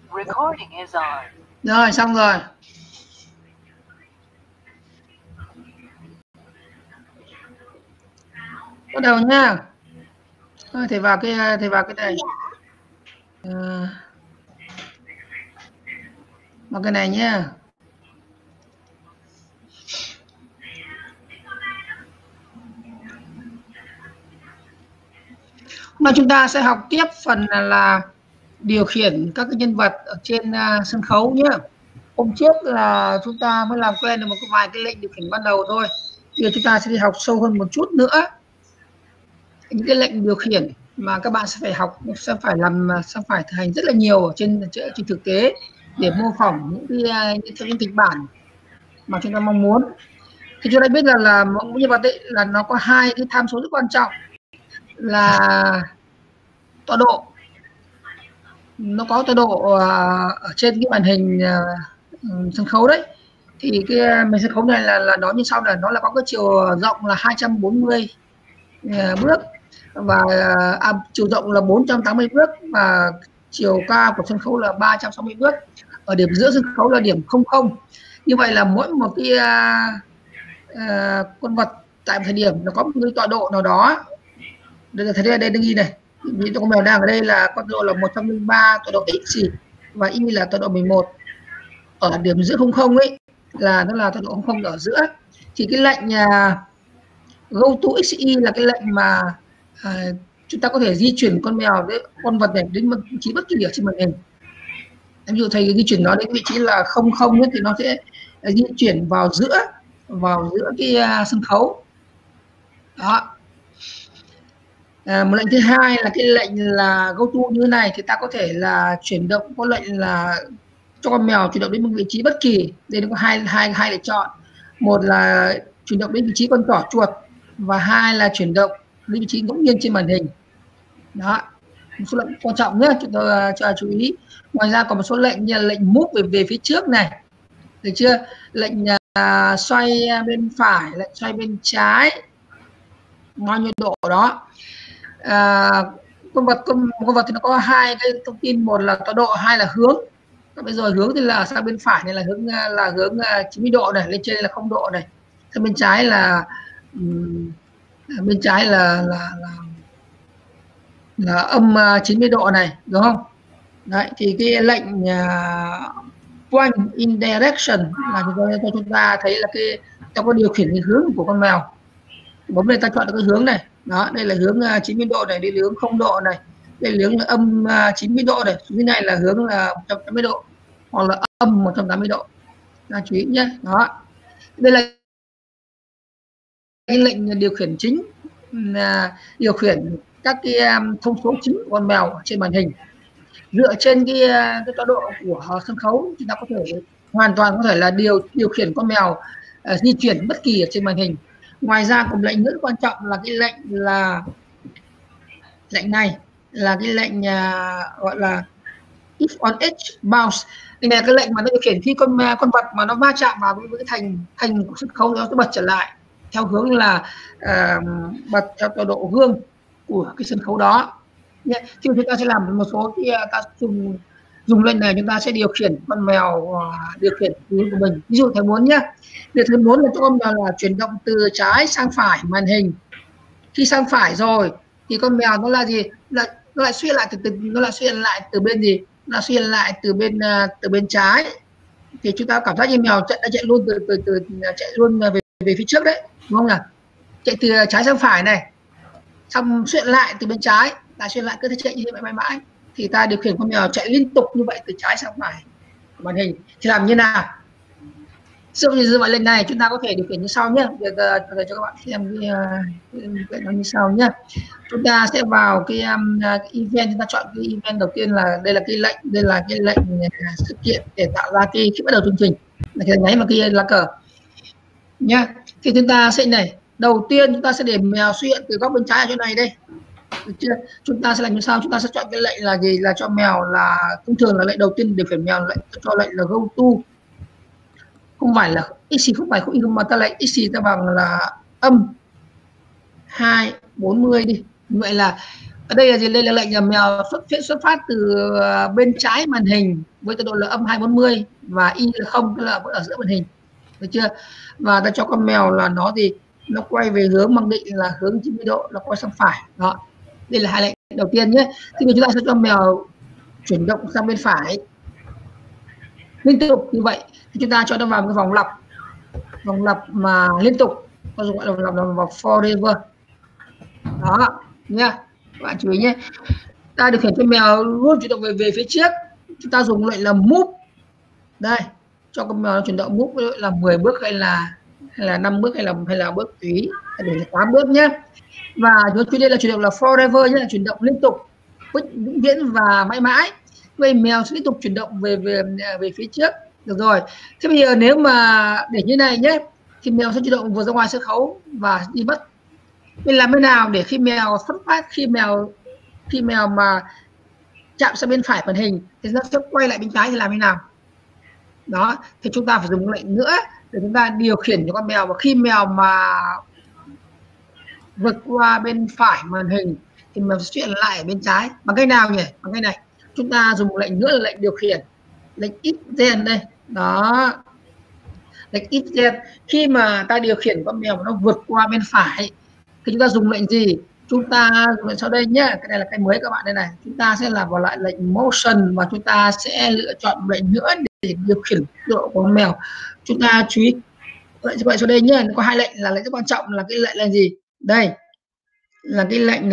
Rồi, xong rồi. Bắt đầu nha. Thầy vào cái này. Vào cái này nhá. Mà chúng ta sẽ học tiếp phần là điều khiển các cái nhân vật ở trên sân khấu nhé. Hôm trước là chúng ta mới làm quen được một vài cái lệnh điều khiển ban đầu thôi. Bây giờ chúng ta sẽ đi học sâu hơn một chút nữa. Những cái lệnh điều khiển mà các bạn sẽ phải học, sẽ phải thực hành rất là nhiều ở trên thực tế để mô phỏng những kịch bản mà chúng ta mong muốn. Thì chúng ta biết là mỗi nhân vật đấy là nó có hai cái tham số rất quan trọng là tọa độ. Nó có tọa độ ở trên cái màn hình sân khấu đấy. Thì cái màn sân khấu này là nó như sau, là nó là có cái chiều rộng là 240 bước và chiều rộng là 480 bước và chiều cao của sân khấu là 360 bước. Ở điểm giữa sân khấu là điểm 00. Như vậy là mỗi một cái con vật tại một thời điểm nó có một cái tọa độ nào đó. Đây là thấy đây ghi này, những con mèo đang ở đây là con độ là 103, tọa độ x và y là tọa độ 11. Ở điểm giữa 00 ấy là nó là tọa độ 00 ở giữa. Thì cái lệnh go to xy là cái lệnh mà chúng ta có thể di chuyển con mèo đấy, con vật này đến vị trí bất kỳ ở trên màn hình. Ví dụ thầy di chuyển nó đến vị trí là 00 thì nó sẽ di chuyển vào giữa cái sân khấu đó. Một lệnh thứ hai là cái lệnh là go to như thế này, thì ta có thể là chuyển động, có lệnh là cho con mèo chuyển động đến một vị trí bất kỳ. Đây nó có hai lựa chọn, một là chuyển động đến vị trí con trỏ chuột và hai là chuyển động đến vị trí ngẫu nhiên trên màn hình đó. Một số lệnh quan trọng nhất chúng tôi cho chú ý. Ngoài ra còn một số lệnh như là lệnh move về phía trước này, được chưa? Lệnh xoay bên phải, lệnh xoay bên trái, bao nhiêu độ đó. Con vật thì nó có hai cái thông tin, một là tọa độ, hai là hướng. Bây giờ hướng thì là sang bên phải này là hướng 90 độ này, lên trên là 0 độ này, sang bên trái là âm 90 độ này, đúng không? Đấy, thì cái lệnh point in direction là cho chúng ta thấy là ta có điều khiển cái hướng của con mèo. Bấm này ta chọn được cái hướng này đó, đây là hướng 90 độ này, đây là hướng 0 độ này, đây là hướng âm 90 độ này, dưới này là hướng là 180 độ hoặc là âm 180 độ. Ta chú ý nhé. Đó, đây là cái lệnh điều khiển chính, điều khiển các cái thông số chính của con mèo trên màn hình. Dựa trên cái tọa độ của sân khấu, chúng ta có thể hoàn toàn có thể là điều khiển con mèo di chuyển bất kỳ ở trên màn hình. Ngoài ra còn lệnh rất quan trọng là cái lệnh này là cái lệnh gọi là if on edge bounce. Đây là cái lệnh mà nó điều khiển khi con vật mà nó va chạm vào với cái thành của sân khấu, nó sẽ bật trở lại theo hướng là bật theo tọa độ gương của cái sân khấu đó. Thì chúng ta sẽ làm một số ta dùng lệnh này, chúng ta sẽ điều khiển con mèo điều khiển hướng của mình. Ví dụ thầy muốn nhé, để thầy muốn là cho con mèo là chuyển động từ trái sang phải màn hình. Khi sang phải rồi thì con mèo nó là gì, nó lại xuyên lại từ bên gì, nó xuyên lại từ bên trái. Thì chúng ta cảm giác như mèo chạy luôn chạy luôn về phía trước đấy, đúng không nào? Chạy từ trái sang phải này, xong xuyên lại từ bên trái, lại xuyên lại, cứ thế chạy như vậy mãi mãi. Thì ta điều khiển con mèo chạy liên tục như vậy từ trái sang phải màn hình. Thì làm như nào? Như vậy lên này chúng ta có thể điều khiển như sau nhé. Để cho các bạn xem cái nó như sau nhé. Chúng ta sẽ vào cái event, chúng ta chọn cái event đầu tiên là đây là cái lệnh sự kiện để tạo ra khi bắt đầu chương trình, là cái nháy vào cái lá cờ nhá. Thì chúng ta sẽ này, đầu tiên chúng ta sẽ để mèo xuất hiện từ góc bên trái ở chỗ này đây, được chưa? Chúng ta sẽ làm như sau, chúng ta sẽ chọn cái lệnh là gì, là cho mèo là thông thường là lệnh đầu tiên điều khiển mèo, cho lệnh là go to, không phải là xì, không mà ta lệnh xì ta bằng là âm 240 đi. Như vậy là Ở đây là gì? Đây là lệnh là mèo xuất phát từ bên trái màn hình với tốc độ là âm 240 và y là không, tức là vẫn ở giữa màn hình, được chưa? Và ta cho con mèo là nó gì, nó quay về hướng mặc định là hướng 90 độ, nó quay sang phải. Đó, đây là hai lệnh đầu tiên nhé. Thì chúng ta sẽ cho mèo chuyển động sang bên phải liên tục như vậy, thì chúng ta cho nó vào cái vòng lặp mà liên tục, có dùng gọi là vòng lặp forever. Đó nha, các bạn chú ý nhé. Ta điều khiển cho mèo luôn chuyển động về phía trước, chúng ta dùng lệnh là move. Đây, cho con mèo chuyển động move là 10 bước hay là 5 bước hay là bước tùy, để là 8 bước nhé. Và chúng đây là chuyển động là forever nhé, là chuyển động liên tục, vĩnh viễn và mãi mãi. Vậy mèo sẽ tiếp tục chuyển động về phía trước, được rồi. Thế bây giờ nếu mà để như này nhé, thì mèo sẽ chuyển động vừa ra ngoài sân khấu và đi mất. Mình làm thế nào để khi mèo xuất phát, khi mèo mà chạm sang bên phải màn hình thì nó sẽ quay lại bên trái, thì làm thế nào? Đó, thì chúng ta phải dùng lệnh nữa để chúng ta điều khiển cho con mèo, và khi mèo mà vượt qua bên phải màn hình thì mèo sẽ chuyển lại ở bên trái. Bằng cách nào nhỉ? Bằng cách này, chúng ta dùng lệnh nữa là lệnh điều khiển, lệnh if then đây. Đó, lệnh if then. Khi mà ta điều khiển con mèo nó vượt qua bên phải thì chúng ta dùng lệnh gì? Chúng ta dùng lệnh sau đây nhé. Cái này là cái mới các bạn, đây này. Chúng ta sẽ làm vào lại lệnh motion và chúng ta sẽ lựa chọn lệnh nữa để điều khiển độ của con mèo. Chúng ta chú ý lệnh sau đây nhé. Có hai lệnh là lệnh rất quan trọng, là cái lệnh là gì? Đây là cái lệnh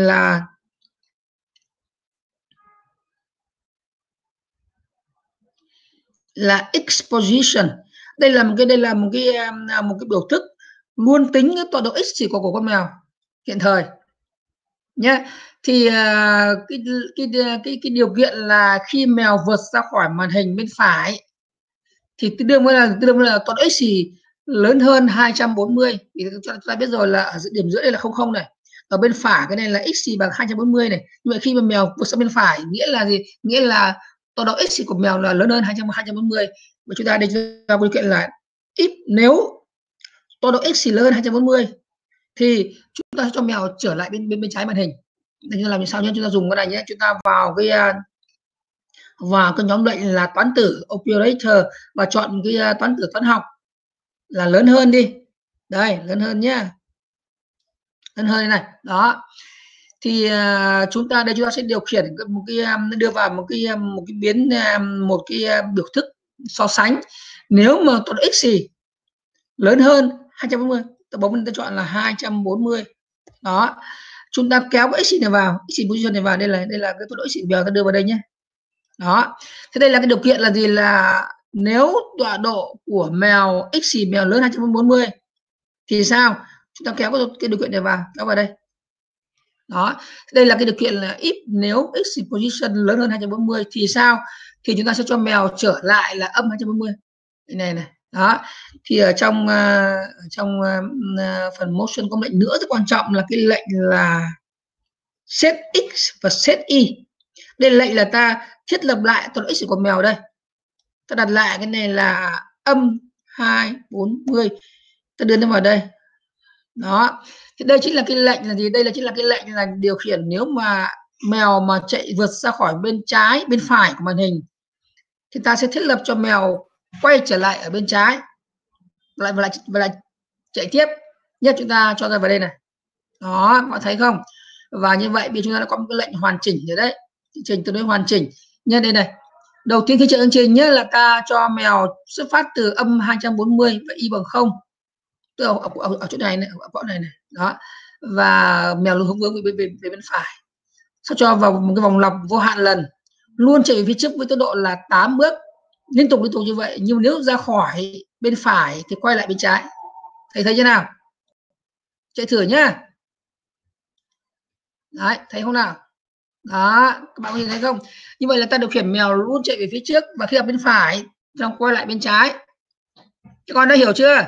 là exposition. Đây là một cái biểu thức luôn tính cái tọa độ x của con mèo hiện thời nhé. Thì cái điều kiện là khi mèo vượt ra khỏi màn hình bên phải thì tương đương là tọa độ x lớn hơn 240. Thì chúng ta biết rồi là ở điểm giữa đây là 00 này, ở bên phải cái này là x bằng 240 này. Nhưng mà khi mà mèo vượt sang bên phải nghĩa là gì? Nghĩa là tọa độ x của mèo là lớn hơn 240. Và chúng ta đây ra điều kiện là if nếu tọa độ x lớn hơn 240 thì chúng ta cho mèo trở lại bên trái màn hình. Đây như làm như sau nhé. Chúng ta dùng cái này nhé. Chúng ta vào cái nhóm lệnh là toán tử operator và chọn cái toán tử toán học là lớn hơn đi. Đây, lớn hơn nhé. Lớn hơn này. Đó. Thì chúng ta sẽ điều khiển đưa vào một cái biểu thức so sánh. Nếu mà tọa độ x lớn hơn 240, ta bấm ta chọn là 240. Đó, chúng ta kéo cái x này vào, x position này vào, đây là cái tọa độ x mèo ta đưa vào đây nhé. Đó, thế đây là cái điều kiện là gì? Là nếu tọa độ của mèo mèo lớn 240 thì sao? Chúng ta kéo cái điều kiện này vào, kéo vào đây. Đó, đây là cái điều kiện là if nếu x position lớn hơn 240 thì sao? Thì chúng ta sẽ cho mèo trở lại là âm 240. Đây này. Đó, thì ở trong phần motion có lệnh nữa rất quan trọng là cái lệnh là set x và set y. Đây là lệnh là ta thiết lập lại tọa độ x của mèo đây. Ta đặt lại cái này là âm 240. Ta đưa nó vào đây. Đó. Thì đây chính là cái lệnh là gì? Đây chính là cái lệnh là điều khiển nếu mà mèo mà chạy vượt ra khỏi bên phải của màn hình thì ta sẽ thiết lập cho mèo quay trở lại ở bên trái và lại chạy tiếp nhất. Chúng ta cho ra vào đây này. Đó, bạn thấy không? Và như vậy vì chúng ta đã có một cái lệnh hoàn chỉnh rồi đấy, trình tương đối hoàn chỉnh. Nhân đây này, đầu tiên khi chạy chương trình nhé là ta cho mèo xuất phát từ âm 240 và y bằng 0, tức là ở chỗ này này, ở chỗ này này. Đó, và mèo hướng về bên phải. Sau cho vào một cái vòng lặp vô hạn lần, luôn chạy về phía trước với tốc độ là 8 bước liên tục như vậy. Nhưng nếu ra khỏi bên phải thì quay lại bên trái. Thấy chưa nào? Chạy thử nhá. Đấy, thấy không nào? Đó, các bạn có nhìn thấy không? Như vậy là ta điều khiển mèo luôn chạy về phía trước và khi ở bên phải xong quay lại bên trái. Các con đã hiểu chưa?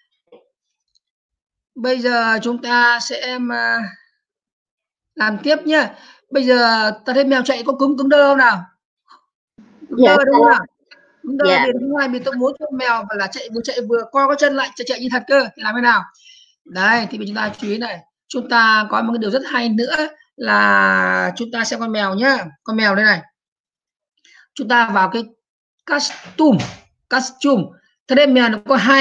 Bây giờ chúng ta sẽ làm tiếp nhá. Bây giờ ta thấy mèo chạy có cứng đơ không nào? Cứng đơ đúng không nào? Cứng đơ thì đúng rồi, vì tôi muốn cho mèo và là chạy vừa co cái chân lại chạy như thật cơ. Thì làm thế nào? Đây, thì chúng ta chú ý này, chúng ta có một cái điều rất hay nữa là chúng ta xem con mèo nhá, con mèo đây này, chúng ta vào cái costume. Thế nên mèo nó có hai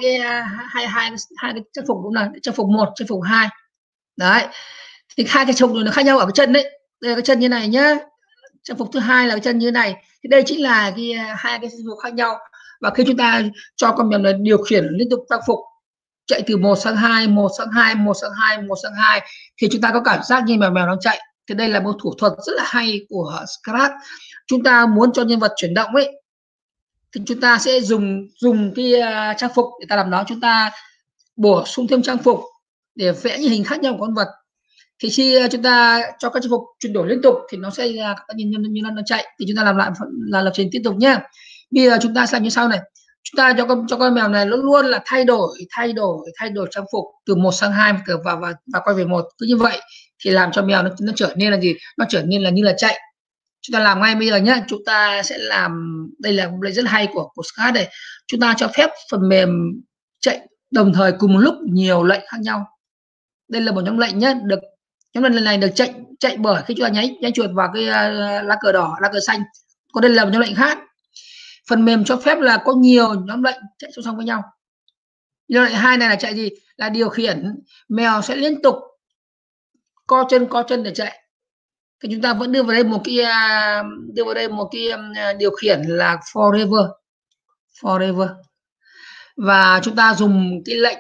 cái trang phục, đúng là trang phục 1, trang phục 2 đấy. Thì hai cái trang phục nó khác nhau ở cái chân đấy, đây là cái chân như này nhá, trang phục thứ hai là cái chân như này. Thì đây chính là cái hai cái trang phục khác nhau. Và khi chúng ta cho con mèo này điều khiển liên tục trang phục chạy từ 1 sang 2, 1 sang 2, 1 sang 2, 1 sang 2 thì chúng ta có cảm giác như mèo đang chạy. Thì đây là một thủ thuật rất là hay của Scratch. Chúng ta muốn cho nhân vật chuyển động ấy thì chúng ta sẽ dùng cái trang phục để ta làm đó, chúng ta bổ sung thêm trang phục để vẽ những hình khác nhau của con vật. Thì khi chúng ta cho các trang phục chuyển đổi liên tục thì nó sẽ ra các như nó chạy. Thì chúng ta làm lại là lập trình tiếp tục nhé. Bây giờ chúng ta làm như sau này, chúng ta cho con mèo này luôn là thay đổi trang phục từ 1 sang 2 và quay về 1, cứ như vậy thì làm cho mèo nó trở nên là gì, nó trở nên là như là chạy. Chúng ta làm ngay bây giờ nhé. Chúng ta sẽ làm, đây là rất hay của Scratch này, chúng ta cho phép phần mềm chạy đồng thời cùng một lúc nhiều lệnh khác nhau. Đây là một nhóm lệnh nhé, được nhóm lệnh này được chạy bởi khi chúng ta nháy chuột vào cái lá cờ đỏ, lá cờ xanh. Còn đây là một nhóm lệnh khác. Phần mềm cho phép là có nhiều nhóm lệnh chạy song song với nhau. Nhóm lệnh 2 này là chạy gì, là điều khiển mèo sẽ liên tục co chân để chạy. Thì chúng ta vẫn đưa vào đây một cái điều khiển là forever, và chúng ta dùng cái lệnh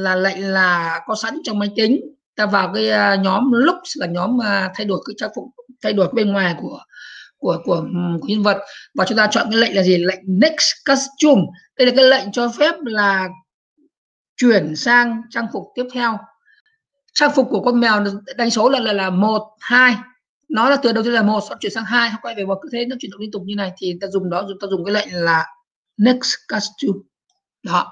là có sẵn trong máy tính. Ta vào cái nhóm looks là nhóm thay đổi cái trang phục, thay đổi bên ngoài của nhân vật, và chúng ta chọn cái lệnh là gì, lệnh next costume. Đây là cái lệnh cho phép là chuyển sang trang phục tiếp theo. Trang phục của con mèo đánh số là 1, 2, nó là từ đầu tiên là 1, sau chuyển sang 2, quay về 1, cứ thế nó chuyển động liên tục như này. Thì ta dùng cái lệnh là next costume đó.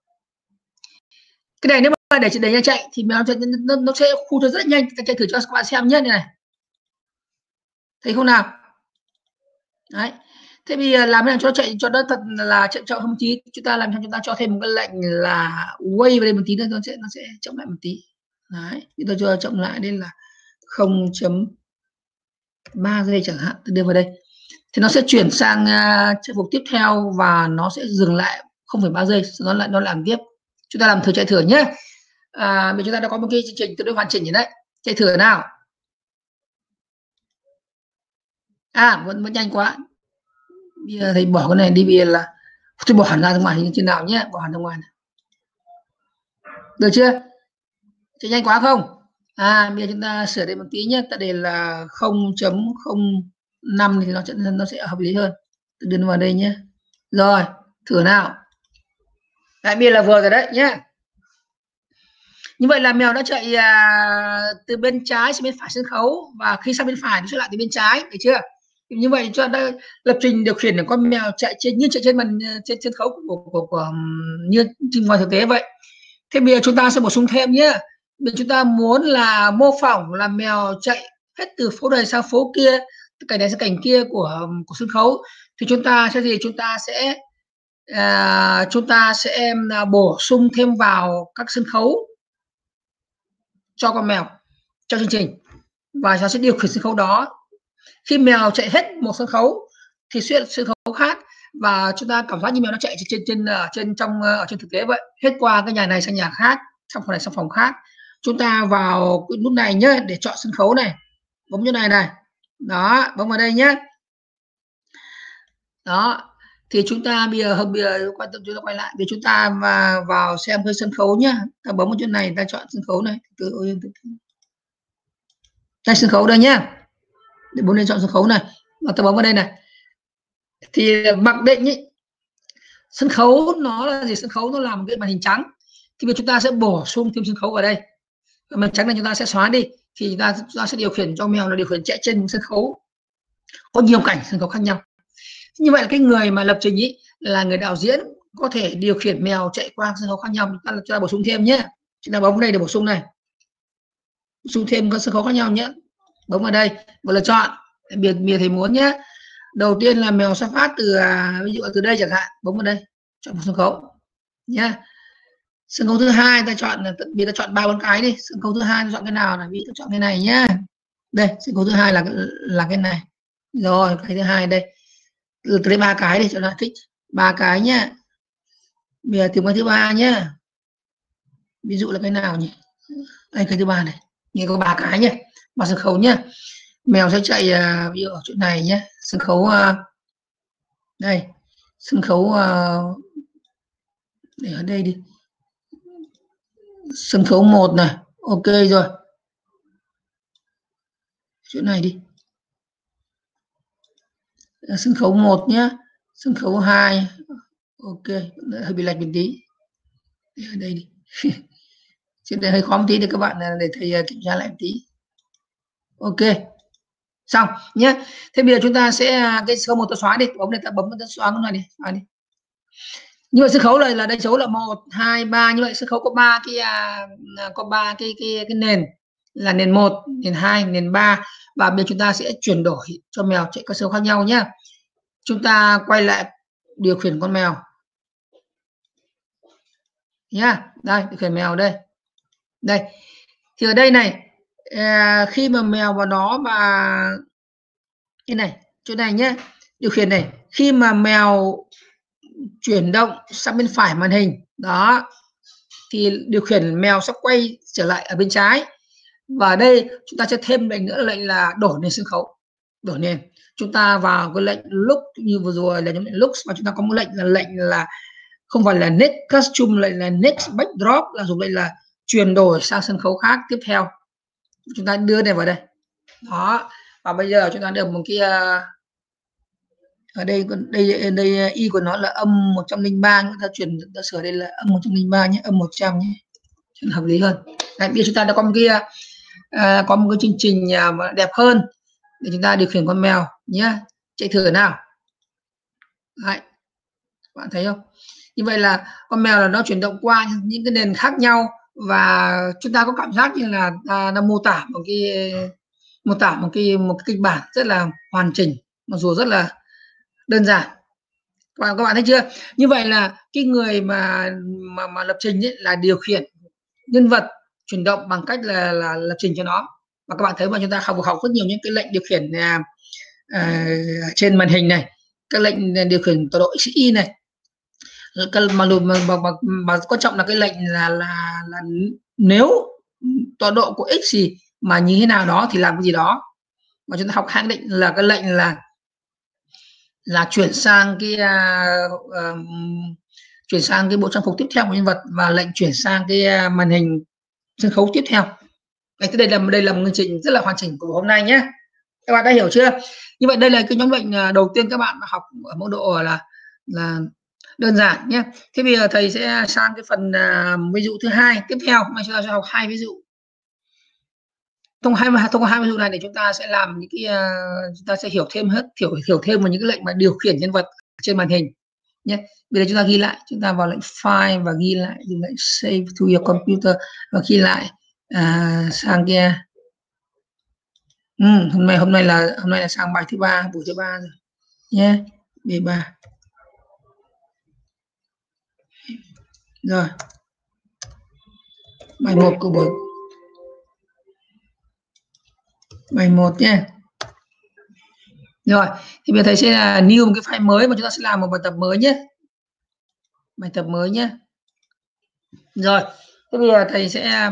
Cái này nếu mà để nó chạy thì mèo nó sẽ khu rất nhanh. Ta chạy thử cho các bạn xem nhé, này thấy không nào. Đấy, thế bây giờ làm thế nào cho nó chạy cho nó thật là chậm hơn một tí. Chúng ta làm cho chúng ta cho thêm một cái lệnh là wait vào đây một tí nữa, nó sẽ chậm lại một tí. Đấy, thì tôi cho chậm lại đây là 0.3 giây chẳng hạn, tôi đưa vào đây thì nó sẽ chuyển sang trang phục tiếp theo và nó sẽ dừng lại 0.3 giây, nó làm tiếp. Chúng ta làm thử, chạy thử nhé. Bây chúng ta đã có một cái chương trình tương đối hoàn chỉnh rồi đấy, chạy thử nào. Vẫn nhanh quá. Bây giờ thầy bỏ cái này đi, bây giờ là tôi bỏ hẳn ra ngoài như thế nào nhé, bỏ hẳn ra ngoài này. Được chưa, chạy nhanh quá không? Bây giờ chúng ta sửa đây một tí nhé, ta để là 0.05 thì nó sẽ hợp lý hơn. Tôi đưa vào đây nhé. Rồi, thử nào. Đấy, bây giờ là vừa rồi đấy nhé. Như vậy là mèo đã chạy từ bên trái sang bên phải sân khấu, và khi sang bên phải nó sẽ lại từ bên trái, được chưa? Như vậy cho ta lập trình điều khiển để con mèo chạy trên màn trên sân khấu của như ngoài thực tế vậy. Thế bây giờ chúng ta sẽ bổ sung thêm nhé. Bây giờ chúng ta muốn là mô phỏng là mèo chạy hết từ phố này sang phố kia, cảnh này sang cảnh kia của sân khấu, thì chúng ta sẽ gì? Chúng ta sẽ bổ sung thêm vào các sân khấu cho con mèo trong chương trình, và nó sẽ điều khiển sân khấu đó. Khi mèo chạy hết một sân khấu thì sẽ sân khấu khác, và chúng ta cảm giác như mèo nó chạy trên thực tế vậy, hết qua cái nhà này sang nhà khác, trong phòng này sang phòng khác. Chúng ta vào cái nút này nhé, để chọn sân khấu này, bấm như này đó, bấm vào đây nhé. Đó, thì chúng ta bây giờ quan tâm, chúng ta quay lại để chúng ta vào xem cái sân khấu nhá. Ta bấm vào chỗ này, ta chọn sân khấu này, đây sân khấu đây nhá, để bấm lên chọn sân khấu này, và ta bấm vào đây này. Thì mặc định ý, sân khấu nó là gì? Sân khấu nó là một cái màn hình trắng, thì bây giờ chúng ta sẽ bổ sung thêm sân khấu vào đây. Màn trắng này chúng ta sẽ xóa đi, thì chúng ta sẽ điều khiển cho mèo là điều khiển chạy trên sân khấu có nhiều cảnh sân khấu khác nhau. Như vậy là cái người mà lập trình ý là người đạo diễn có thể điều khiển mèo chạy qua sân khấu khác nhau. Chúng ta bổ sung thêm nhé, chúng ta bấm vào đây để bổ sung này, bổ sung thêm các sân khấu khác nhau nhé. Bấm vào đây và lựa chọn biệt thầy muốn nhé. Đầu tiên là mèo xuất phát từ ví dụ từ đây chẳng hạn, bấm vào đây chọn một sân khấu nhé. Sân khấu thứ hai ta chọn, ta chọn 3-4 cái đi. Sân khấu thứ hai ta chọn cái nào là ví dụ chọn cái này nhé. Đây sân khấu thứ hai là cái này. Rồi cái thứ hai đây, từ tới 3 cái đi cho nó thích, 3 cái nhá. Bây giờ tìm cái thứ ba nhá, ví dụ là cái nào nhỉ? Đây cái thứ ba này, như có 3 cái nhá, 3 sân khấu nhá. Mèo sẽ chạy ví dụ ở chỗ này nhé, sân khấu đây, sân khấu để ở đây đi, sân khấu 1 này, ok rồi, chỗ này đi, sân khấu 1 nhé, sân khấu 2, ok, hơi bị lệch một tí, để ở đây đi. Trên đây hơi khó một tí để các bạn để thầy kiểm tra lại một tí. Ok, xong nhé. Thế bây giờ chúng ta sẽ cái sân khấu 1 ta xóa đi, bấm này ta bấm ta xóa cái này đi, xóa đi. Như vậy sân khấu này là đây số là 1 2 3, như vậy sân khấu có 3 cái có 3 cái nền, là nền 1, nền 2, nền 3, và bây giờ chúng ta sẽ chuyển đổi cho mèo chạy các số khác nhau nhé. Chúng ta quay lại điều khiển con mèo nhá. Đây điều khiển mèo đây. Đây thì ở đây này, khi mà mèo vào đó và cái này chỗ này nhé, điều khiển này, khi mà mèo chuyển động sang bên phải màn hình đó thì điều khiển mèo sẽ quay trở lại ở bên trái, và đây chúng ta sẽ thêm lệnh nữa, lệnh là đổi nền sân khấu, đổi nền. Chúng ta vào cái lệnh look như vừa rồi là nhóm lệnh look, và chúng ta có một lệnh là không phải là next custom, lệnh là next backdrop, là dùng lệnh là chuyển đổi sang sân khấu khác tiếp theo. Chúng ta đưa này vào đây đó, và bây giờ chúng ta được một cái ở đây đây y của nó là âm 103, chúng ta chuyển ta sửa đây là âm 103 nhé, âm 100 nhé, cho hợp lý hơn. Đấy, bây giờ chúng ta đã có một cái có một cái chương trình đẹp hơn để chúng ta điều khiển con mèo nhé. Chạy thử nào. Đấy, bạn thấy không? Như vậy là con mèo là nó chuyển động qua những cái nền khác nhau, và chúng ta có cảm giác như là nó mô tả một cái kịch bản rất là hoàn chỉnh, mặc dù rất là đơn giản. Các bạn thấy chưa? Như vậy là cái người mà lập trình ấy là điều khiển nhân vật chuyển động bằng cách là lập trình cho nó. Và các bạn thấy mà chúng ta học rất nhiều những cái lệnh điều khiển trên màn hình này, các lệnh điều khiển tọa độ XY này, mà quan trọng là cái lệnh là nếu tọa độ của x gì mà như thế nào đó thì làm cái gì đó. Mà chúng ta học khẳng định là cái lệnh là chuyển sang cái bộ trang phục tiếp theo của nhân vật, và lệnh chuyển sang cái màn hình sân khấu tiếp theo. Đây là một chương trình rất là hoàn chỉnh của hôm nay nhé. Các bạn đã hiểu chưa? Như vậy đây là cái nhóm lệnh đầu tiên các bạn học ở mức độ là đơn giản nhé. Thế bây giờ thầy sẽ sang cái phần ví dụ thứ hai tiếp theo, mà chúng ta sẽ học 2 ví dụ. Thông qua 2 ví dụ này để chúng ta sẽ làm những cái chúng ta sẽ hiểu thêm hiểu thêm vào những cái lệnh mà điều khiển nhân vật trên màn hình nhé. Bây giờ chúng ta ghi lại, chúng ta vào lệnh file và ghi lại, dùng lệnh save to your computer và ghi lại sang kia. Hôm nay là sang bài thứ 3, buổi thứ 3 rồi nhé, B3. Rồi, bài 1 của bài 1 nhé. Rồi, thì bây giờ thầy sẽ là new một cái file mới, mà chúng ta sẽ làm một bài tập mới nhé. Bài tập mới nhé. Rồi, thế bây giờ thầy sẽ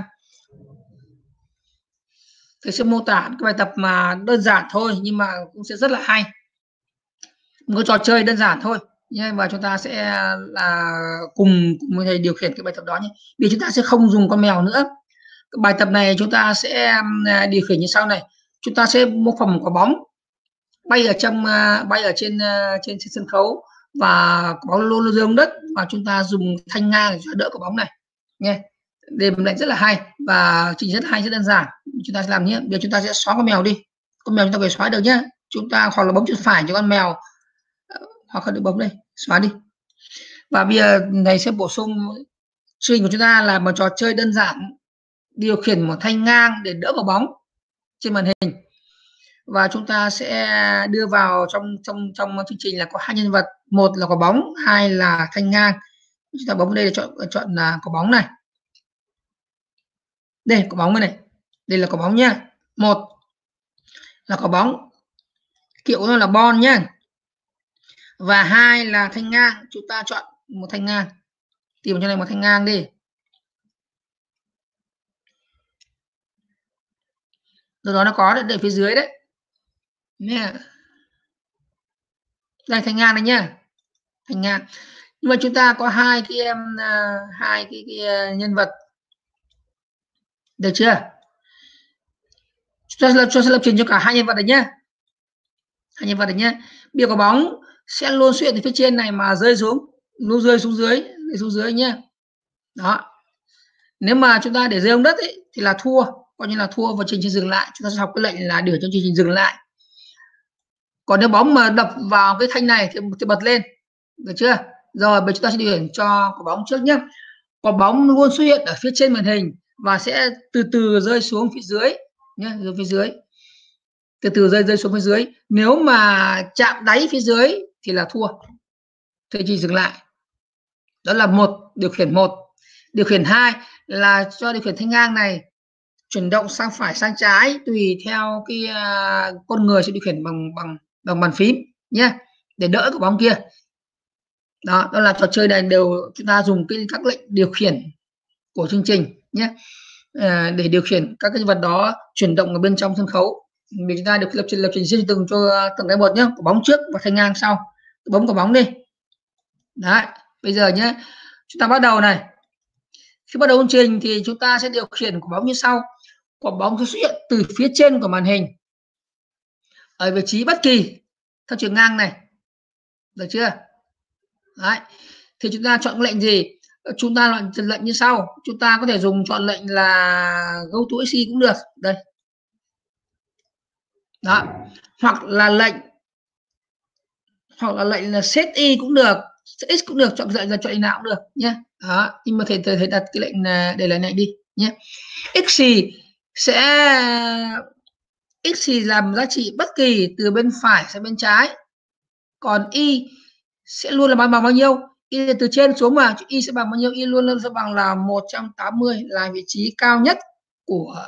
mô tả cái bài tập mà đơn giản thôi, nhưng mà cũng sẽ rất là hay. Một trò chơi đơn giản thôi nhé, và chúng ta sẽ là cùng thầy điều khiển cái bài tập đó nhé. Vì chúng ta sẽ không dùng con mèo nữa. Cái bài tập này chúng ta sẽ điều khiển như sau này. Chúng ta sẽ mô phỏng quả bóng bay ở trên sân khấu, và quả bóng luôn rơi xuống đất, và chúng ta dùng thanh ngang để đỡ quả bóng này nghe. Đây một lệnh rất là hay và trình rất hay, rất đơn giản. Chúng ta sẽ làm nhé. Bây giờ chúng ta sẽ xóa con mèo đi. Con mèo chúng ta phải xóa được nhé. Chúng ta hoặc là bấm chuột phải cho con mèo, hoặc là được bấm đây, xóa đi. Và bây giờ này sẽ bổ sung chương trình của chúng ta là một trò chơi đơn giản, điều khiển một thanh ngang để đỡ quả bóng trên màn hình. Và chúng ta sẽ đưa vào trong chương trình là có 2 nhân vật, một là quả bóng, 2 là thanh ngang. Chúng ta bấm đây là chọn là quả bóng này. Đây quả bóng này, đây là quả bóng nhá. 1 là quả bóng, kiểu nó là bon nhá. Và 2 là thanh ngang, chúng ta chọn một thanh ngang, tìm cho này một thanh ngang đi. Rồi đó nó có để phía dưới đấy nha. Đây thanh ngang này nhá, thanh ngang. Nhưng mà chúng ta có hai cái nhân vật, được chưa? Chúng ta sẽ lập trình cho cả hai nhân vật này nhá, hai nhân vật này nhá. Bây giờ quả bóng sẽ luôn xuất hiện từ phía trên này mà rơi xuống, luôn rơi xuống dưới nhá. Đó, nếu mà chúng ta để rơi xuống đất ấy, thì là thua, coi như là thua và chương trình dừng lại. Chúng ta sẽ học cái lệnh là để cho chương trình dừng lại. Còn nếu bóng mà đập vào cái thanh này thì bật lên, được chưa? Rồi bây giờ chúng ta sẽ điều khiển cho quả bóng trước nhé. Quả bóng luôn xuất hiện ở phía trên màn hình và sẽ từ từ rơi xuống phía dưới nhé, rơi phía dưới, từ từ rơi xuống phía dưới. Nếu mà chạm đáy phía dưới thì là thua, thì chỉ dừng lại. Đó là điều khiển một. Điều khiển 2 là cho điều khiển thanh ngang này chuyển động sang phải sang trái tùy theo cái con người sẽ điều khiển bằng bàn phím nhé, để đỡ quả bóng kia. Đó là trò chơi này đều chúng ta dùng các lệnh điều khiển của chương trình nhé, để điều khiển các cái vật đó chuyển động ở bên trong sân khấu. Mình chúng ta được lập trình riêng từng cái một nhé, quả bóng trước và thanh ngang sau. Bấm quả bóng đi. Đấy, bây giờ nhé, chúng ta bắt đầu này. Khi bắt đầu chương trình thì chúng ta sẽ điều khiển quả bóng như sau. Quả bóng sẽ xuất hiện từ phía trên của màn hình ở vị trí bất kỳ theo chiều ngang này, được chưa? Đấy, thì chúng ta chọn lệnh gì? Chúng ta chọn lệnh như sau. Chúng ta có thể chọn lệnh là go to xc cũng được đây. Đó, hoặc là lệnh là set y cũng được, set x cũng được, chọn lệnh nào cũng được nhé. Đó, nhưng mà thầy đặt cái lệnh để lệnh này đi nhé. X làm giá trị bất kỳ từ bên phải sang bên trái, còn y sẽ luôn là bằng bao nhiêu? Y từ trên xuống mà y sẽ bằng bao nhiêu? Y luôn sẽ bằng là 180, là vị trí cao nhất của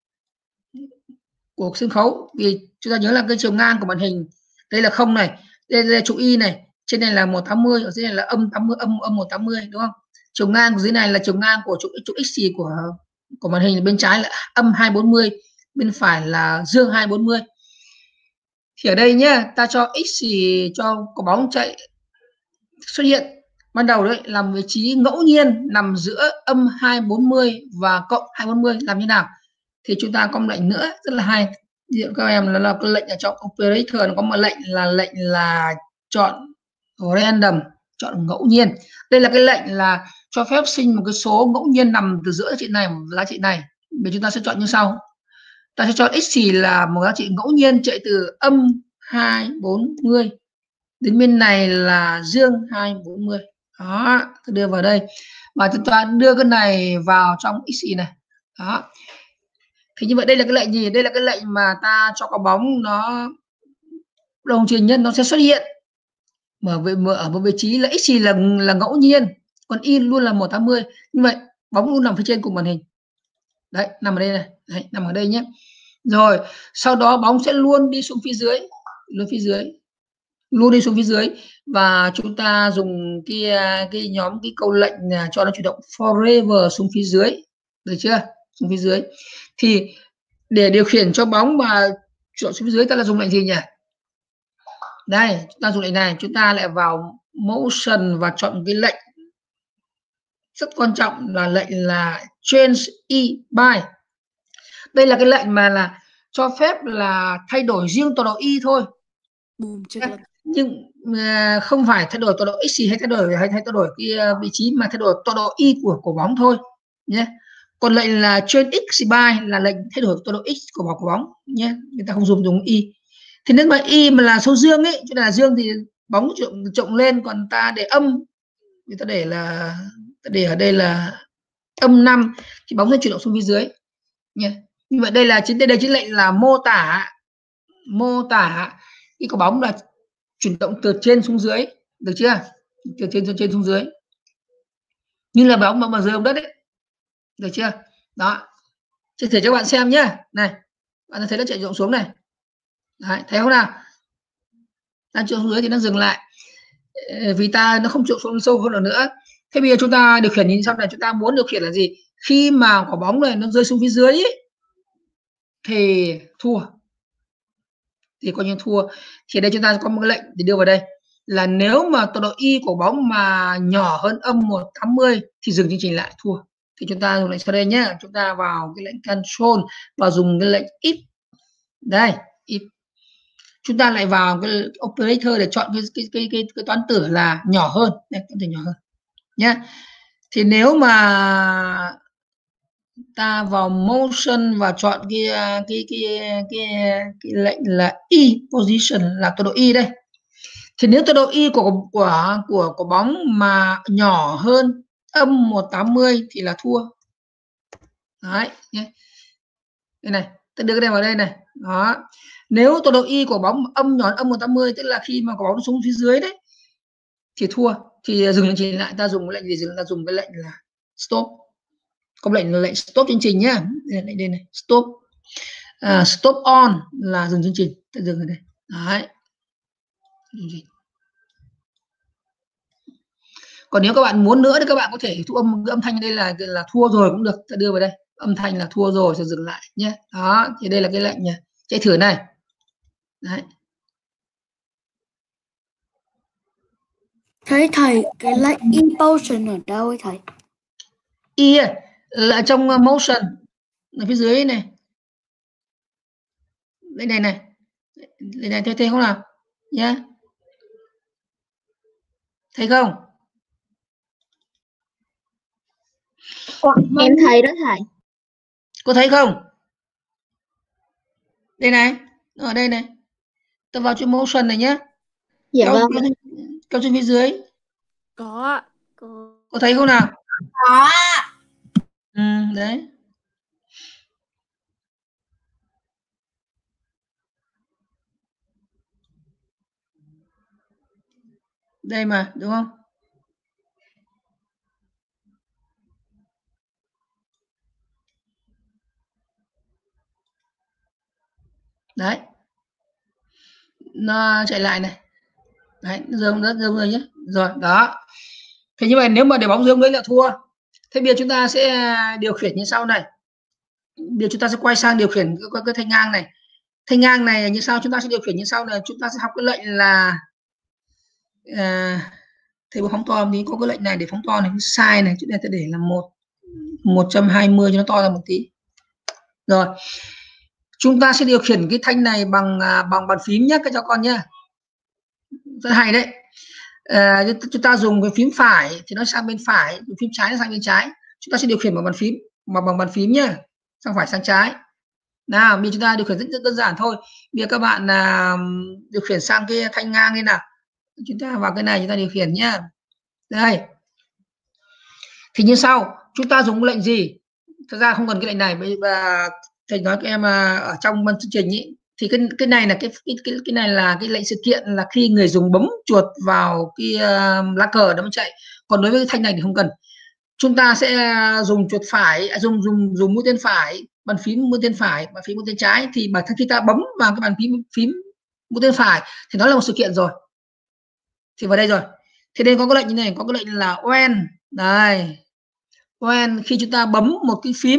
sân khấu. Vì chúng ta nhớ là cái chiều ngang của màn hình đây là 0 này, đây là trục y này, trên này là 180, ở dưới này là âm 80, âm 180, đúng không? Chiều ngang của dưới này là chiều ngang của trục x của màn hình, bên trái là âm 240, bên phải là dương 240. Thì ở đây nhá, ta cho x cho quả bóng chạy xuất hiện ban đầu đấy làm vị trí ngẫu nhiên nằm giữa âm 240 và cộng 240. Làm như nào? Thì chúng ta có một lệnh nữa rất là hay, các em là cái lệnh ở trong operator, nó có một lệnh là chọn random, chọn ngẫu nhiên. Đây là cái lệnh là cho phép sinh một cái số ngẫu nhiên nằm từ giữa giá trị này và giá trị này. Bây chúng ta sẽ chọn như sau. Ta sẽ chọn x là một giá trị ngẫu nhiên chạy từ âm 240 đến bên này là dương 240. Đó, đưa vào đây và chúng ta đưa cái này vào trong x này. Đó, thì như vậy đây là cái lệnh gì? Đây là cái lệnh mà ta cho quả bóng nó đồng truyền nhân nó sẽ xuất hiện ở một vị trí là x là ngẫu nhiên, còn y luôn là 180. Như vậy bóng luôn nằm phía trên cùng màn hình. Đấy, nằm ở đây này, đấy, nằm ở đây nhé. Rồi sau đó bóng sẽ luôn đi xuống phía dưới, luôn đi xuống phía dưới, và chúng ta dùng cái câu lệnh cho nó chuyển động forever xuống phía dưới, được chưa? Xuống phía dưới. Thì để điều khiển cho bóng mà chuyển xuống phía dưới ta là dùng lệnh gì nhỉ? Đây, chúng ta dùng lệnh này, chúng ta lại vào motion và chọn cái lệnh rất quan trọng là lệnh là change e by. Đây là cái lệnh mà là cho phép là thay đổi riêng tọa độ y thôi, nhưng không phải thay đổi tọa độ x hay thay đổi cái vị trí, mà thay đổi tọa độ y của bóng thôi nhé. Còn lệnh là change x by là lệnh thay đổi tọa độ x của bóng nhé, người ta không dùng y. Thì nếu mà y mà là số dương ấy, chỗ này là dương thì bóng trộn lên, còn ta để âm, người ta để ở đây là âm 5 thì bóng sẽ chuyển động xuống phía dưới nhé. Như vậy đây chính lệnh là mô tả cái quả bóng là chuyển động từ trên xuống dưới, được chưa? Từ trên xuống dưới, như là bóng mà rơi xuống đất đấy, được chưa? Đó, chia sẻ cho bạn xem nhé. Này, bạn thấy nó chạy rộng xuống này, Đấy, thấy không nào? Đang chỗ dưới thì nó dừng lại vì ta nó không chịu xuống sâu hơn nữa. Thế bây giờ chúng ta điều khiển như sau này, chúng ta muốn điều khiển là gì? Khi mà quả bóng này nó rơi xuống phía dưới ấy, thì thua, thì coi như thua. Thì đây chúng ta có một cái lệnh để đưa vào đây là nếu mà tọa độ y của bóng mà nhỏ hơn âm 180 thì dừng chương trình lại, thua. Thì chúng ta dùng lệnh sau đây nhé, chúng ta vào cái lệnh control và dùng cái lệnh if. Đây, if. Chúng ta lại vào cái operator để chọn cái toán tử là nhỏ hơn, đây, toán tử nhỏ hơn nhé. Thì nếu mà ta vào motion và chọn cái lệnh là y position là tọa độ y đây, thì nếu tọa độ y của bóng mà nhỏ hơn âm 180 thì là thua. Đấy nhé, đây này, ta đưa cái này vào đây này. Đó, nếu tọa độ y của bóng âm nhỏ âm 180 tức là khi mà quả bóng xuống phía dưới đấy thì thua, thì dừng chương trình lại. Ta dùng cái lệnh gì? Ta dùng cái lệnh là stop. Có lệnh là lệnh stop chương trình nhá, lệnh đây này, stop. Stop on là dừng chương trình, ta dừng ở đây. Đấy, còn nếu các bạn muốn nữa thì các bạn có thể thu âm cái âm thanh đây là thua rồi cũng được, ta đưa vào đây âm thanh là thua rồi, sẽ dừng lại nhé. Đó, thì đây là cái lệnh nha, chạy thử này. Đấy. Thế thầy, cái lệnh impulsion ở đâu ấy thầy? Y là trong motion ở phía dưới này, đây này này, đây này, thấy không nào nhá, thấy không? Em thấy đó thầy. Có thấy không? Đây này, ở đây này, tôi vào chỗ motion này nhá. Dạ vâng. Kéo trên phía dưới. Có. Có thấy không nào? Có. Đấy. Đây mà, đúng không? Đấy. Nó chạy lại này. Đấy, dừng rồi nhé. Rồi, đó. Thế như vậy nếu mà để bóng dương đấy là thua. Thế bây giờ chúng ta sẽ điều khiển như sau này. Bây giờ chúng ta sẽ quay sang điều khiển cái thanh ngang này. Thanh ngang này như sau, chúng ta sẽ điều khiển như sau này. Chúng ta sẽ học cái lệnh là thầy phóng to tí, có cái lệnh này để phóng to này, size này, chúng ta sẽ để là 120 cho nó to ra một tí. Rồi. Chúng ta sẽ điều khiển cái thanh này bằng bàn phím nhé các cháu con nhé. Rất hay đấy. Chúng ta dùng cái phím phải thì nó sang bên phải, phím trái nó sang bên trái. Chúng ta sẽ điều khiển bằng bàn phím nhé, sang phải sang trái. Nào, bây giờ chúng ta điều khiển rất đơn giản thôi. Bây giờ các bạn điều khiển sang cái thanh ngang đi nào. Chúng ta vào cái này chúng ta điều khiển nhé. Đây. Thì như sau, chúng ta dùng lệnh gì? Thật ra không cần cái lệnh này, và thầy nói các em ở trong chương trình ý, thì cái này là cái này là cái lệnh sự kiện là khi người dùng bấm chuột vào cái lá cờ nó mới chạy. Còn đối với cái thanh này thì không cần. Chúng ta sẽ dùng chuột phải, dùng mũi tên phải, bàn phím mũi tên phải, bàn phím mũi tên trái, thì bản thân khi ta bấm vào cái bàn phím mũi tên phải thì nó là một sự kiện rồi. Thì vào đây rồi. Thì đây có cái lệnh như này, có cái lệnh là when. Đây. When khi chúng ta bấm một cái phím.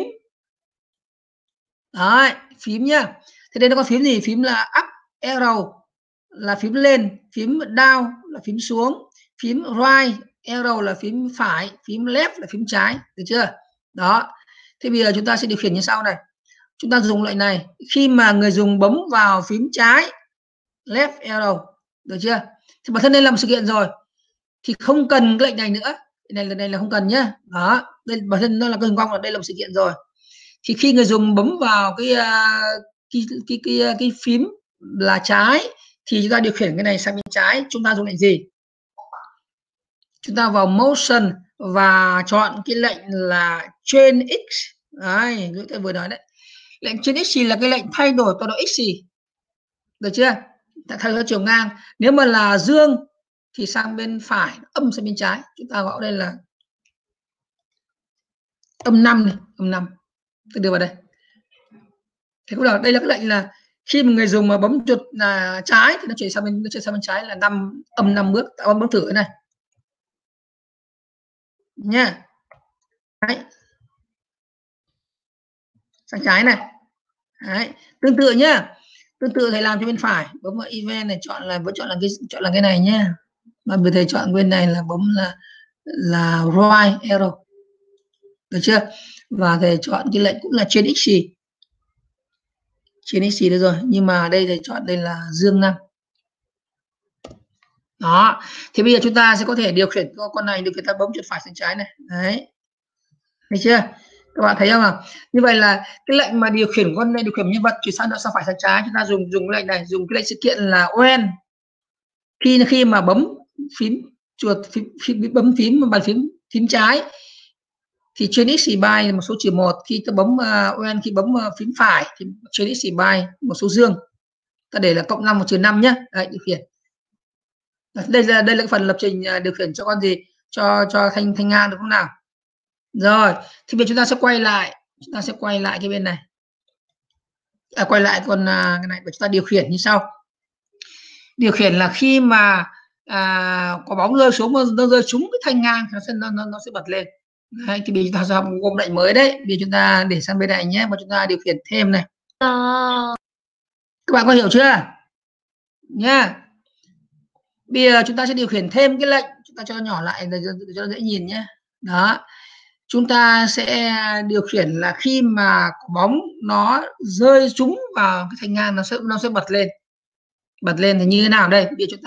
Đấy, phím nhá. Thế đây nó có phím gì? Phím là up arrow là phím lên, phím down là phím xuống, phím right arrow là phím phải, phím left là phím trái, được chưa? Đó. Thế bây giờ chúng ta sẽ điều khiển như sau này. Chúng ta dùng lệnh này khi mà người dùng bấm vào phím trái left arrow, được chưa? Thì bản thân đây là một sự kiện rồi. Thì không cần cái lệnh này nữa. Cái này là không cần nhá. Đó, đây bản thân nó là cái hình quang, là đây là một sự kiện rồi. Thì khi người dùng bấm vào cái phím là trái thì chúng ta điều khiển cái này sang bên trái. Chúng ta dùng lệnh gì? Chúng ta vào motion và chọn cái lệnh là change x. Đấy, như tôi vừa nói đấy. Lệnh change x là cái lệnh thay đổi tọa độ x gì, được chưa? Thay đổi chiều ngang. Nếu mà là dương thì sang bên phải, âm sang bên trái. Chúng ta gọi đây là âm 5 này, âm 5. Tôi đưa vào đây. Thế cũng là đây là cái lệnh là khi một người dùng mà bấm chuột là trái thì nó chuyển sang bên trái là âm 5 bước. Tạo bấm thử cái này nha. Đấy. Sang trái này. Đấy. Tương tự nhá. Tương tự thầy làm cho bên phải, bấm vào event này, vẫn chọn là cái này nhá. Mà bây thầy chọn bên này là bấm là right arrow, được chưa? Và thầy chọn cái lệnh cũng là trên x được rồi, nhưng mà đây thầy chọn đây là dương 5. Đó, thì bây giờ chúng ta sẽ có thể điều khiển con này, điều khiển ta bấm chuột phải sang trái này. Đấy, thấy chưa? Các bạn thấy không nào? Như vậy là cái lệnh mà điều khiển con này, điều khiển nhân vật chuyển sang phải sang trái, chúng ta dùng lệnh này, dùng cái lệnh sự kiện là when. Khi mà bấm phím chuột bấm phím bàn phím trái thì trên x by một số trừ 1, khi ta bấm when, khi bấm phím phải thì trên x by một số dương. Ta để là cộng 5 và trừ 5 nhé. Đấy, điều khiển. Đây là cái phần lập trình điều khiển cho con gì? Cho thanh ngang, được không nào? Rồi, thì bây giờ chúng ta sẽ quay lại cái bên này. Quay lại con cái này để chúng ta điều khiển như sau. Điều khiển là khi mà có bóng rơi xuống, nó rơi trúng cái thanh ngang thì nó sẽ bật lên. Đấy, thì bây giờ chúng ta sẽ gồm lệnh mới đấy. Bây giờ chúng ta để sang bên này nhé, và chúng ta điều khiển thêm này. Các bạn có hiểu chưa? Nha. Bây giờ chúng ta sẽ điều khiển thêm cái lệnh, chúng ta cho nó nhỏ lại để cho nó dễ nhìn nhé. Đó, chúng ta sẽ điều khiển là khi mà quả bóng nó rơi trúng vào cái thanh ngang, nó sẽ bật lên thì như thế nào đây? Bây giờ chúng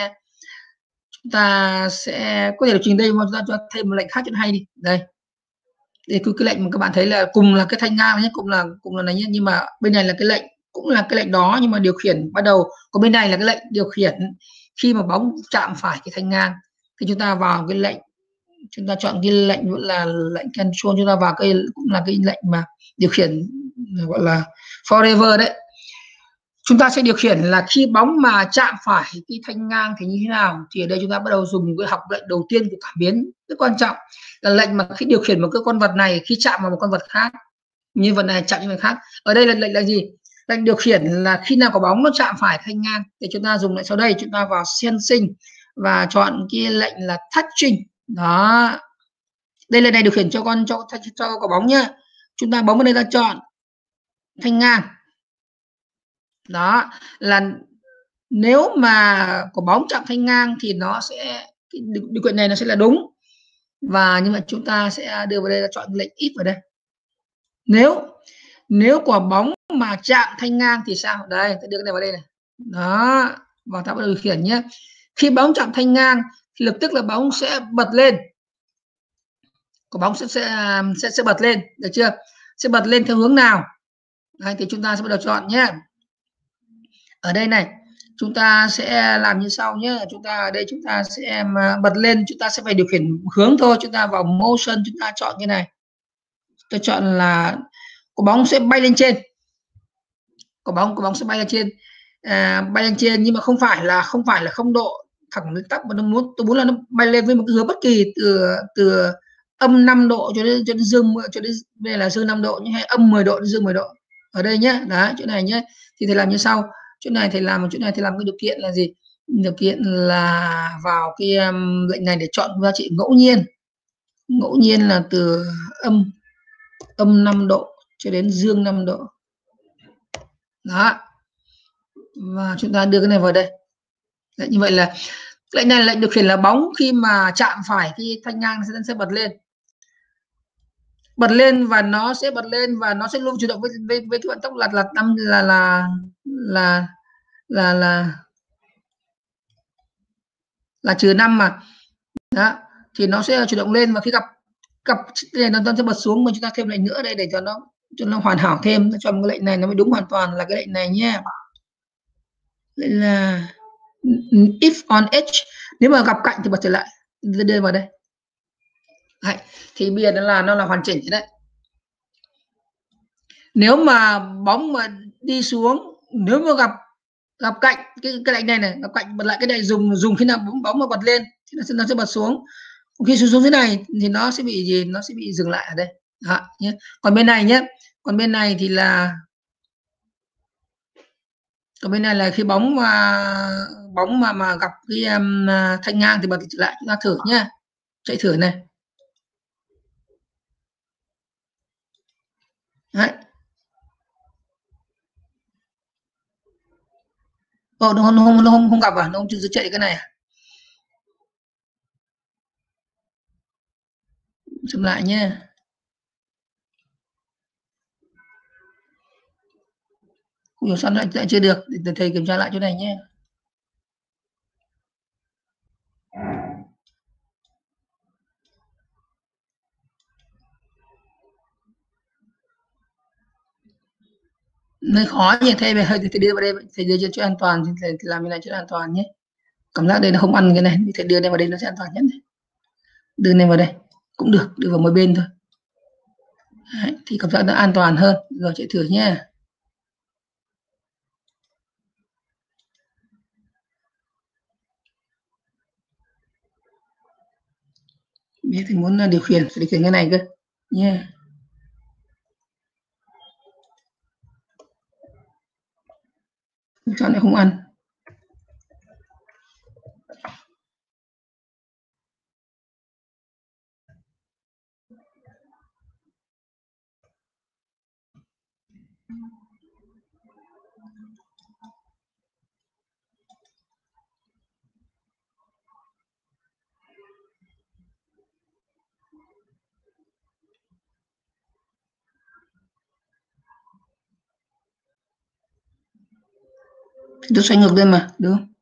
ta sẽ có thể điều chỉnh đây, mà chúng ta cho thêm một lệnh khác cho nó hay đi. Đây cái lệnh mà các bạn thấy là cùng là cái thanh ngang nhé, cùng là này nhé, nhưng mà bên này là cái lệnh cũng là cái lệnh đó, nhưng mà điều khiển bắt đầu, còn bên này là cái lệnh điều khiển khi mà bóng chạm phải cái thanh ngang. Thì chúng ta vào cái lệnh, chúng ta chọn cái lệnh vẫn là lệnh control, chúng ta vào cũng là cái lệnh mà điều khiển gọi là forever đấy. Chúng ta sẽ điều khiển là khi bóng mà chạm phải cái thanh ngang thì như thế nào. Thì ở đây chúng ta bắt đầu dùng cái học lệnh đầu tiên của cảm biến, rất quan trọng, là lệnh mà khi điều khiển một cái con vật này khi chạm vào một con vật khác, như vật này chạm như vật khác. Ở đây là lệnh là gì? Lệnh điều khiển là khi nào có bóng nó chạm phải thanh ngang thì chúng ta dùng lại sau đây, chúng ta vào sensing và chọn cái lệnh là touching. Đó, đây là này điều khiển cho quả bóng nhá. Chúng ta bấm vào đây, ta chọn thanh ngang. Đó là nếu mà quả bóng chạm thanh ngang thì nó sẽ, điều kiện này nó sẽ là đúng. Và như vậy chúng ta sẽ đưa vào đây là chọn lệnh if vào đây. Nếu quả bóng mà chạm thanh ngang thì sao? Đây, ta đưa cái này vào đây này. Đó, và ta bắt đầu điều khiển nhé. Khi bóng chạm thanh ngang thì lập tức là bóng sẽ bật lên. Quả bóng sẽ bật lên, được chưa? Sẽ bật lên theo hướng nào? Đây, thì chúng ta sẽ bắt đầu chọn nhé. Ở đây này, chúng ta sẽ làm như sau nhé. Chúng ta ở đây chúng ta sẽ bật lên, chúng ta sẽ phải điều khiển hướng thôi. Chúng ta vào motion, chúng ta chọn cái này. Tôi chọn là quả bóng sẽ bay lên trên. Quả bóng sẽ bay lên trên. Bay lên trên, nhưng mà không phải là 0 độ thẳng lên tắp, mà tôi muốn là nó bay lên với một cái hướng bất kỳ, từ âm 5 độ cho đến dương, cho đến đây là dương 5 độ nhé, hay âm 10 độ đến dương 10 độ. Ở đây nhé, đấy, chỗ này nhé. Thì thầy làm như sau. Chỗ này thầy làm cái điều kiện là gì? Điều kiện là vào cái lệnh này để chọn giá trị ngẫu nhiên là từ âm 5 độ cho đến dương 5 độ. Đó, và chúng ta đưa cái này vào đây. Đấy, như vậy là lệnh này là lệnh điều khiển là bóng khi mà chạm phải cái thanh ngang sẽ bật lên, và nó sẽ bật lên, và nó sẽ luôn chuyển động với cái vận tốc là trừ 5 mà. Đó, thì nó sẽ chuyển động lên, và khi gặp này nó sẽ bật xuống. Mà chúng ta thêm lệnh nữa đây để cho nó hoàn hảo thêm, cho cái lệnh này nó mới đúng hoàn toàn là cái lệnh này nhé. Đây là if on edge, nếu mà gặp cạnh thì bật trở lại, đưa vào đây. Đấy, thì bây giờ nó là hoàn chỉnh đấy. Nếu mà bóng mà đi xuống, nếu mà gặp cạnh cái lệnh này gặp cạnh bật lại, cái này dùng khi nào bóng mà bật lên thì nó sẽ bật xuống. Khi xuống thế này thì nó sẽ bị gì? Nó sẽ bị dừng lại ở đây. Đó, nhé. Còn bên này nhé, thì là Còn bên này là khi bóng mà gặp cái thanh ngang thì bật trở lại, chúng ta thử nhá, chạy thử này. Đấy. Nó không gặp à? Nó không chịu chạy cái này à? Chậm lại nhé. Không hiểu sao lại chưa được, để thầy kiểm tra lại chỗ này nhé. Nơi khó nhỉ, thầy về hơi thì đưa vào đây, thầy đưa cho chỗ an toàn thì thầy làm như này cho an toàn nhé. Cảm giác đây nó không ăn cái này, thầy đưa này vào đây nó sẽ an toàn nhất này. Đưa này vào đây cũng được, đưa vào mỗi bên thôi. Đấy, thì cảm giác nó an toàn hơn. Rồi chạy thử nhé. Biết thì muốn điều khiển cái này cơ nhé. Sao lại không ăn? Tôi xoay ngược lên mà, đúng không?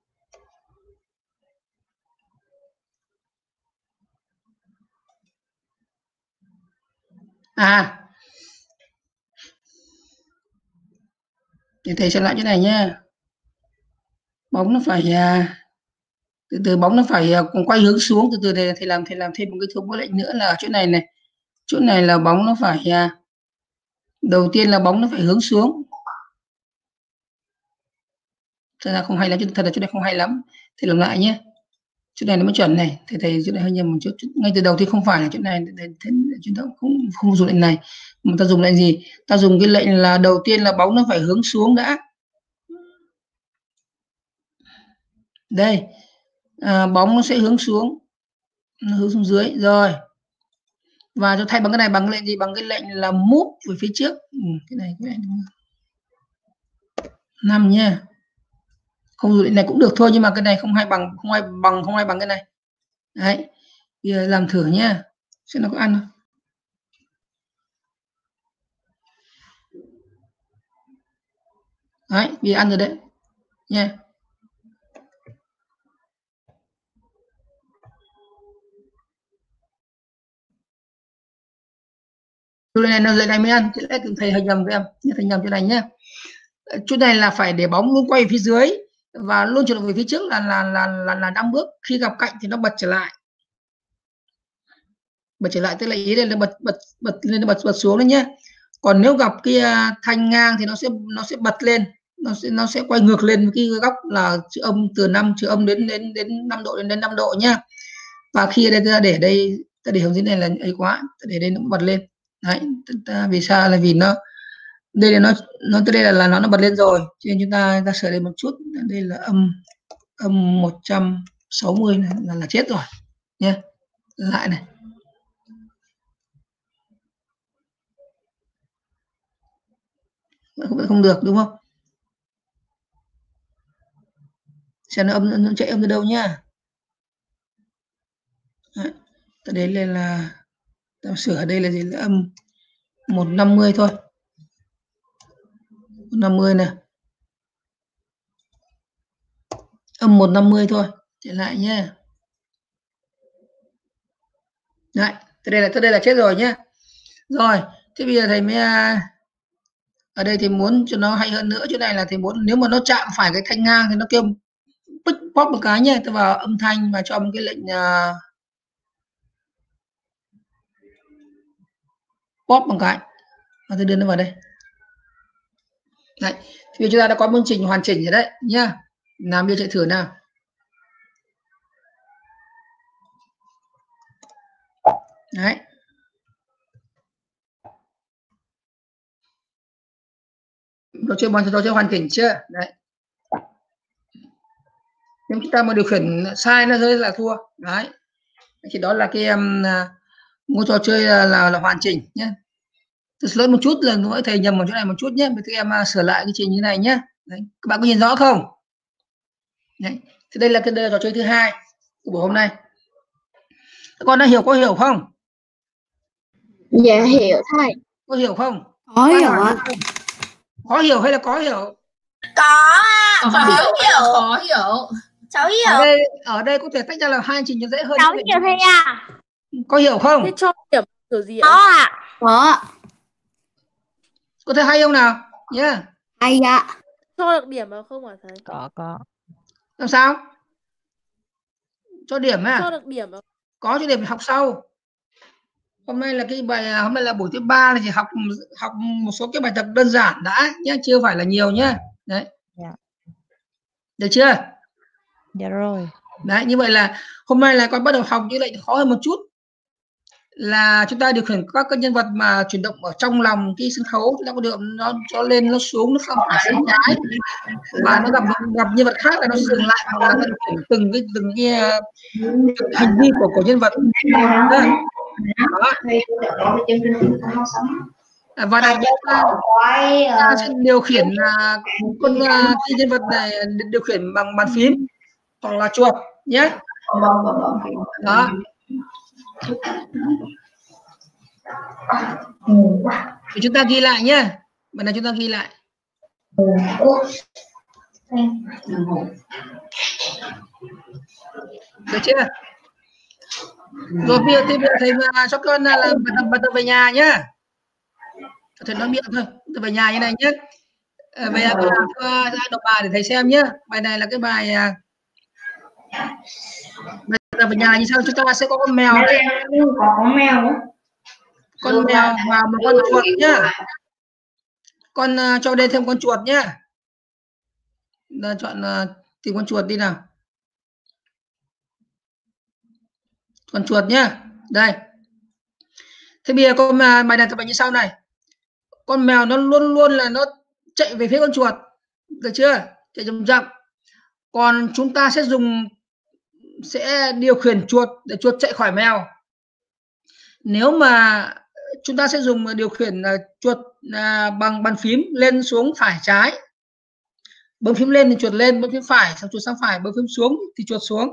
À, để thầy xem lại chỗ này nhé. Bóng nó phải từ từ, bóng nó phải quay hướng xuống. Từ từ thầy làm thêm một cái thông báo lệnh nữa là ở chỗ này này. Chỗ này là bóng nó phải đầu tiên là bóng nó phải hướng xuống. Thật ra không hay lắm, thật là chỗ này không hay lắm. Thầy làm lại nhé. Chỗ này nó mới chuẩn này. Thầy chỗ này hơi nhầm một chút. Ngay từ đầu thì không phải là chỗ này. Chúng ta không dùng lệnh này. Mà ta dùng lệnh gì? Ta dùng cái lệnh là đầu tiên là bóng nó phải hướng xuống đã. Đây, bóng nó sẽ hướng xuống, nó hướng xuống dưới rồi. Và cho thay bằng cái này, bằng lệnh gì? Bằng cái lệnh là move về phía trước. Cái này 5 nha. Không dùng lệnh này cũng được thôi, nhưng mà cái này không hay bằng cái này. Đấy, giờ làm thử nhá, xem nó có ăn không. Đấy, vì ăn rồi đấy nha. Chỗ này nó này mới ăn, chứ lẽ thầy hơi nhầm với em, thầy nhầm chỗ này nhá. Chỗ này là phải để bóng luôn quay phía dưới và luôn chuyển động về phía trước là 5 bước. Khi gặp cạnh thì nó bật trở lại. Bật trở lại tức là ý đây là bật lên, bật xuống đấy nhé. Còn nếu gặp cái thanh ngang thì nó sẽ bật lên, nó sẽ quay ngược lên với cái góc là chữ âm, từ 5 chữ âm đến 5 độ, đến 5 độ nhá. Và khi đây ta để đây, ta để hướng dưới này là ấy quá, ta để đây nó bật lên. Đấy, vì sao là vì nó đây là nó tới đây là nó bật lên rồi, cho nên chúng ta sửa lên một chút. Đây là âm 160 là chết rồi nhé. Lại này, vẫn không được đúng không? Xem nó chạy âm từ đâu nhá. Đấy, ta đến đây là ta sửa ở đây là gì, là âm 150 thôi, 150 này, âm 150 thôi, chạy lại nhé. Đấy, tới đây là chết rồi nhé. Rồi, thế bây giờ thầy mới ở đây thì muốn cho nó hay hơn nữa, chỗ này là thầy muốn nếu mà nó chạm phải cái thanh ngang thì nó kêu pích pop một cái nhé. Tôi vào âm thanh và cho một cái lệnh pop một cái và tôi đưa nó vào đây. Đấy, thì chúng ta đã có chương trình hoàn chỉnh rồi đấy nhá. Làm đi chạy thử nào. Đấy, trò chơi hoàn chỉnh chưa? Đấy, Nếu chúng ta mà điều khiển sai nó rơi là thua. Đấy. Thì đó là cái một trò chơi là hoàn chỉnh nhé. Tôi lỗi một chút là mỗi thầy nhầm một chỗ này một chút nhé. Các em sửa lại cái trình như này nhé. Đấy. Các bạn có nhìn rõ không? Đấy. Thì đây là cái trò chơi thứ hai của buổi hôm nay. Các con đã hiểu, có hiểu không? Dạ hiểu thầy. Có hiểu không? Có hiểu ạ. Có hiểu hay là có hiểu? Khó hiểu. Cháu hiểu. Ở đây có thể tách ra là hai trình cho dễ hơn. Cháu hiểu thầy à? Có hiểu không? Thế cho điểm kiểu gì ạ? Có ạ. Có. Có thể hay không nào? Nhá. Yeah. Hay ạ. Cho được điểm mà không hả thầy? Có. Làm sao? Cho điểm à? Cho được điểm mà. Có cho điểm học sau. Hôm nay là cái bài hôm nay là buổi thứ 3 là chỉ học một số cái bài tập đơn giản đã nhé, chưa phải là nhiều nhé. Đấy. Dạ. Được chưa? Dạ rồi. Đấy, như vậy là hôm nay là con bắt đầu học như vậy khó hơn một chút. Là chúng ta điều khiển các cái nhân vật mà chuyển động ở trong lòng cái sân khấu, chúng ta có được nó cho lên nó xuống, nó không phải sang trái mà nó gặp nhân vật khác là nó dừng lại, hoặc là từng cái hành vi của nhân vật. Đó. Và đặc biệt ta sẽ điều khiển con cái nhân vật này điều khiển bằng bàn phím hoặc là chuột nhé. Đó. Thì chúng ta ghi lại nhé. Bài này chúng ta ghi lại. Được chưa? Rồi bây giờ thầy cho con là bài tập về nhà nhá. Thầy nói miệng thôi, về nhà như này nhé. Bây giờ con làm đọc bài để thầy xem nhé. Bài này là cái bài tập về nhà như sau. Chúng ta sẽ có con mèo này. Có mèo nữa. Con mèo và một con chuột nhá. Con cho đây thêm con chuột nhá. Chọn tìm con chuột đi nào. Con chuột nhá. Đây. Thế bây giờ con bài này tập như sau này. Con mèo nó luôn là nó chạy về phía con chuột. Được chưa? Chạy chậm chậm. Còn chúng ta sẽ điều khiển chuột để chuột chạy khỏi mèo. Nếu mà chúng ta sẽ dùng điều khiển chuột bằng bàn phím lên xuống phải trái. Bấm phím lên thì chuột lên, bấm phím phải sang chuột sang phải, bấm phím xuống thì chuột xuống.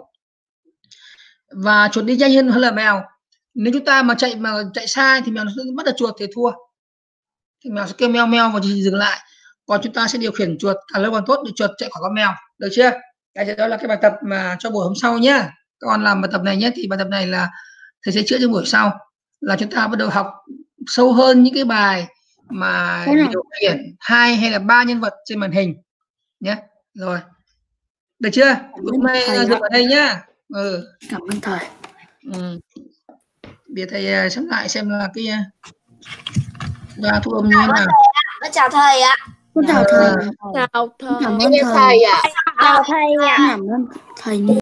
Và chuột đi nhanh hơn là mèo. Nếu chúng ta mà chạy sai thì mèo nó sẽ bắt được chuột thì thua. Thì mèo sẽ kêu meo meo và chỉ dừng lại. Còn chúng ta sẽ điều khiển chuột càng lâu càng tốt để chuột chạy khỏi con mèo. Được chưa? Cái đó là cái bài tập mà cho buổi hôm sau nhé. Các con làm bài tập này nhé. Thì bài tập này là thầy sẽ chữa cho buổi sau. Là chúng ta bắt đầu học sâu hơn những cái bài mà điều khiển 2 hay là 3 nhân vật trên màn hình nhé. Rồi. Được chưa? Hôm nay dừng ở đây nhá. Cảm ơn thầy. Bây giờ thầy xem lại xem là cái thu âm như thế nào. Chào thầy ạ. Chào thầy. Chào thầy. Cảm ơn thầy ạ. Chào thầy ạ. Cảm ơn thầy.